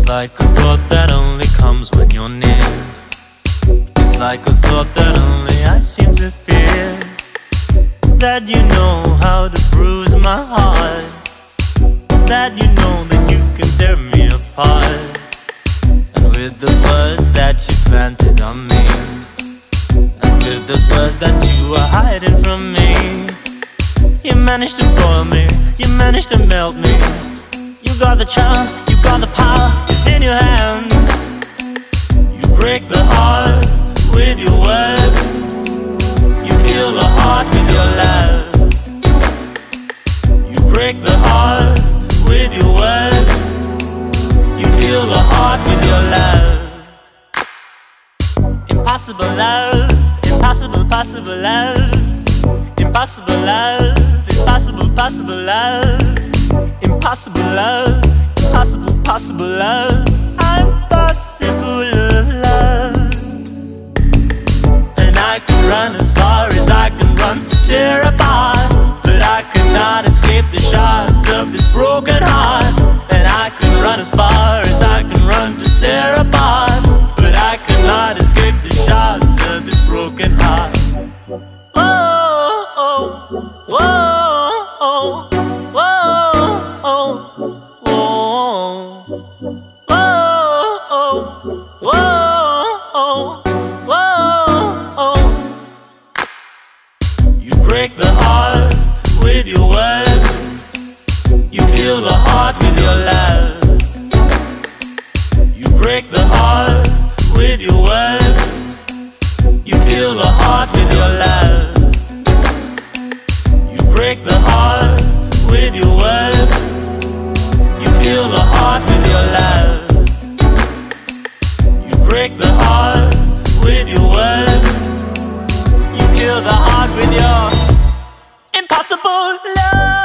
like a thought that only comes when you're near. It's like a thought that only I seem to fear, that you know how to bruise my heart, that you know that you can tear me apart. And with those words that you planted on me, and with those words that you are hiding from me, you managed to boil me, you managed to melt me. You got the charm, you got the power, it's in your hands. You break the heart with your word, you kill the heart with your love. You break the heart with your word, you kill the heart with your love. Impossible love, impossible, possible love. Impossible love, impossible, possible love. Impossible love, impossible, possible love. Impossible love. And I can run as far as I can run to tear apart, but I cannot escape the shards of this broken heart. And I can run as far as I can run to tear apart, but I cannot escape the shards of this broken heart. Whoa, whoa, whoa, whoa, whoa, whoa. You break the heart with your word, you kill the heart with your love. You break the heart with your word, you kill the heart with your love. Break the heart with your word, you kill the heart with your love. You break the heart with your word, you kill the heart with your impossible love.